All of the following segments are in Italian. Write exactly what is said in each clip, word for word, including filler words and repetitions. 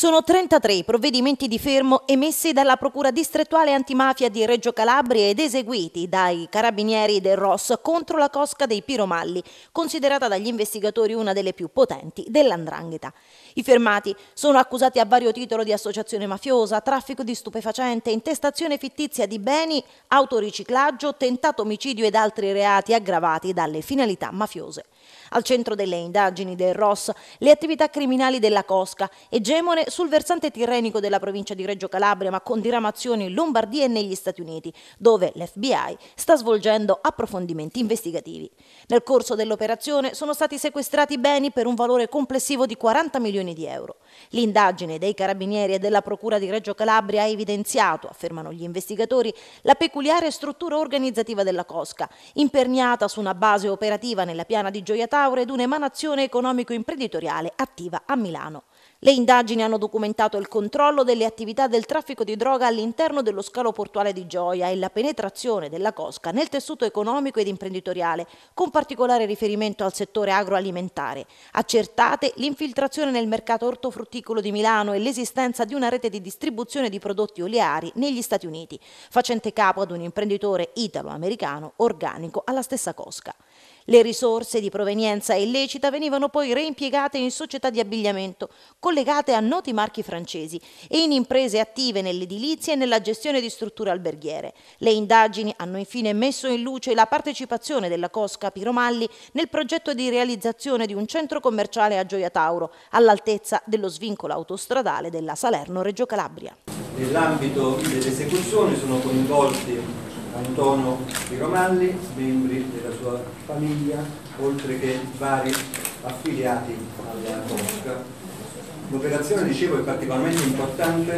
Sono trentatré i provvedimenti di fermo emessi dalla Procura distrettuale antimafia di Reggio Calabria ed eseguiti dai carabinieri del R O S contro la cosca dei Piromalli, considerata dagli investigatori una delle più potenti dell'Andrangheta. I fermati sono accusati a vario titolo di associazione mafiosa, traffico di stupefacente, intestazione fittizia di beni, autoriciclaggio, tentato omicidio ed altri reati aggravati dalle finalità mafiose. Al centro delle indagini del R O S le attività criminali della cosca, egemone sul versante tirrenico della provincia di Reggio Calabria, ma con diramazioni in Lombardia e negli Stati Uniti, dove l'F B I sta svolgendo approfondimenti investigativi. Nel corso dell'operazione sono stati sequestrati beni per un valore complessivo di quaranta milioni di euro. L'indagine dei carabinieri e della Procura di Reggio Calabria ha evidenziato, affermano gli investigatori, la peculiare struttura organizzativa della cosca, imperniata su una base operativa nella piana di Gioia Tauro ed un'emanazione economico-imprenditoriale attiva a Milano. Le indagini hanno documentato il controllo delle attività del traffico di droga all'interno dello scalo portuale di Gioia e la penetrazione della cosca nel tessuto economico ed imprenditoriale, con particolare riferimento al settore agroalimentare. Accertate l'infiltrazione nel mercato ortofrutticolo di Milano e l'esistenza di una rete di distribuzione di prodotti oleari negli Stati Uniti, facente capo ad un imprenditore italo-americano organico alla stessa cosca. Le risorse di provenienza illecita venivano poi reimpiegate in società di abbigliamento, collegate a noti marchi francesi e in imprese attive nell'edilizia e nella gestione di strutture alberghiere. Le indagini hanno infine messo in luce la partecipazione della cosca Piromalli nel progetto di realizzazione di un centro commerciale a Gioia Tauro, all'altezza dello svincolo autostradale della Salerno-Reggio Calabria. Nell'ambito dell'esecuzione sono coinvolti Antonio Piromalli, membri della sua famiglia, oltre che vari affiliati alla cosca. L'operazione, dicevo, è particolarmente importante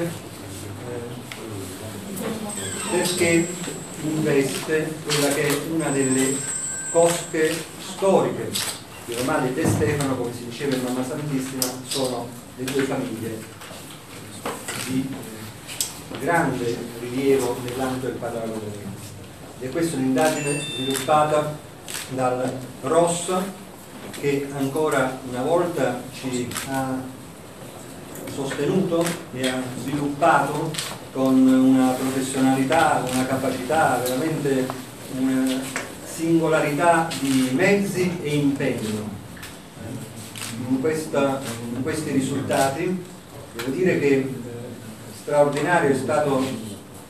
eh, perché investe quella che è una delle cosche storiche. Piromalli e De Stefano, come si diceva in Mamma Santissima, sono le due famiglie di eh, grande rilievo nell'ambito del patrimonio. E questa è un'indagine sviluppata dal R O S che ancora una volta ci ha sostenuto e ha sviluppato con una professionalità, una capacità, veramente una singolarità di mezzi e impegno. In, questa, in questi risultati devo dire che eh, straordinario è stato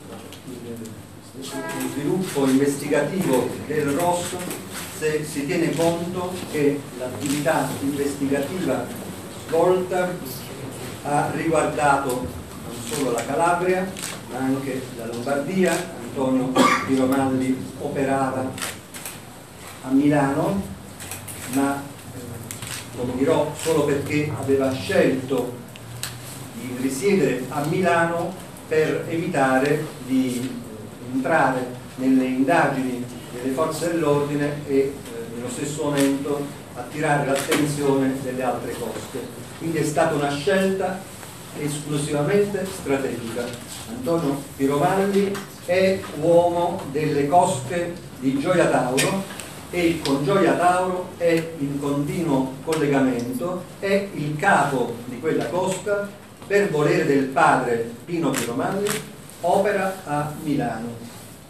lo sviluppo investigativo del R O S se si tiene conto che l'attività investigativa svolta ha riguardato non solo la Calabria ma anche la Lombardia. Antonio Piromalli operava a Milano, ma come dirò solo perché aveva scelto di risiedere a Milano per evitare di entrare nelle indagini delle forze dell'ordine e eh, nello stesso momento attirare l'attenzione delle altre cosche. Quindi è stata una scelta esclusivamente strategica. Antonio Piromalli è uomo delle cosche di Gioia Tauro e con Gioia Tauro è in continuo collegamento, è il capo di quella cosca, per volere del padre Pino Piromalli opera a Milano.